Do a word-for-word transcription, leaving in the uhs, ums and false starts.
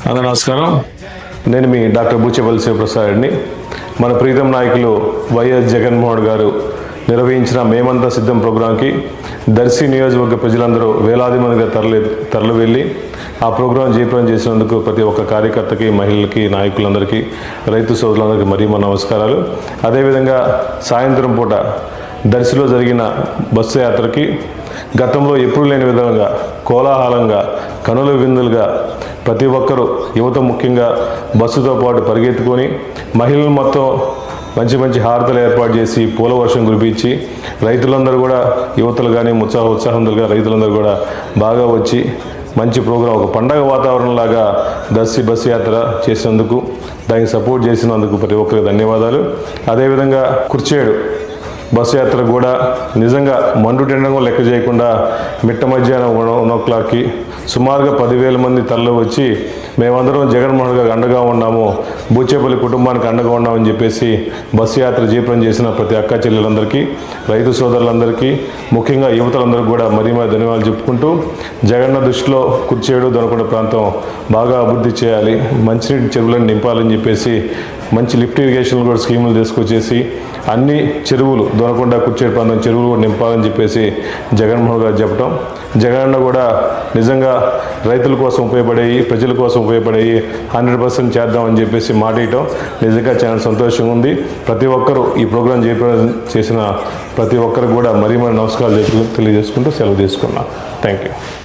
అందరూ నమస్కారం. నేను మీ డాక్టర్ బూచేపల్లి శివప్రసాద్ని. మన ప్రీతం నాయకులు వైఎస్ జగన్మోహన్ గారు నిర్వహించిన మేమంతా సిద్ధం ప్రోగ్రాంకి దర్శి నియోజకవర్గ ప్రజలందరూ వేలాది మందిగా తరలి తరలి వెళ్ళి ఆ ప్రోగ్రాం జయప్రదం చేసినందుకు ప్రతి ఒక్క కార్యకర్తకి, మహిళలకి, నాయకులందరికీ, రైతు సోదరులందరికీ మరీ మా నమస్కారాలు. అదేవిధంగా సాయంత్రం పూట దర్శిలో జరిగిన బస్సు యాత్రకి గతంలో ఎప్పుడు లేని విధంగా కోలాహలంగా, కనుల విందులుగా ప్రతి ఒక్కరూ, యువత ముఖ్యంగా బస్సుతో పాటు పరిగెత్తుకొని మహిళలు మొత్తం మంచి మంచి హారతలు ఏర్పాటు చేసి పూల వర్షం కురిపించి రైతులందరూ కూడా, యువతలు కానీ ఉత్సాహ ఉత్సాహంగా రైతులందరూ కూడా బాగా వచ్చి మంచి ప్రోగ్రాం, ఒక పండగ వాతావరణంలాగా దర్శి బస్సు యాత్ర చేసినందుకు, దానికి సపోర్ట్ చేసినందుకు ప్రతి ఒక్కరికి ధన్యవాదాలు. అదేవిధంగా కుర్చేడు బస్సు యాత్ర కూడా నిజంగా మండు టెండం లెక్క చేయకుండా మిట్ట మధ్యాహ్నం వన్ ఓ క్లాక్కి సుమారుగా పదివేల మంది తరలి వచ్చి మేమందరం జగన్మోహన్ గారికి అండగా ఉన్నాము, బూచేపల్లి కుటుంబానికి అండగా ఉన్నామని చెప్పేసి బస్సు యాత్ర జయప్రదం చేసిన ప్రతి అక్క చెల్లెలందరికీ, రైతు సోదరులందరికీ, ముఖ్యంగా యువతలందరికీ కూడా మరీ మరీ ధన్యవాదాలు చెప్పుకుంటూ, జగన్న దృష్టిలో కుర్చేడు దొనకొండ ప్రాంతం బాగా అభివృద్ధి చేయాలి, మంచినీటి చెరువులను నింపాలని చెప్పేసి మంచి లిఫ్ట్ ఇరిగేషన్ కూడా స్కీములు తీసుకొచ్చేసి అన్ని చెరువులు, దొనకొండ కుర్చేడు ప్రాంతం చెరువులు కూడా నింపాలని చెప్పేసి జగన్మోహన్ గారు చెప్పడం, జగనన్న కూడా నిజంగా రైతుల కోసం ఉపయోగపడేవి, ప్రజల కోసం ఉపయోగపడేవి హండ్రెడ్ పర్సెంట్ చేద్దామని చెప్పేసి మాట ఇవ్వటం నిజంగా చాలా సంతోషంగా ఉంది. ప్రతి ఒక్కరూ ఈ ప్రోగ్రాం జయప్రదం చేసిన ప్రతి ఒక్కరికి కూడా మరీ మరీ నమస్కారాలు తెలియజేసుకుంటూ సెలవు తీసుకున్నాను. Thank you.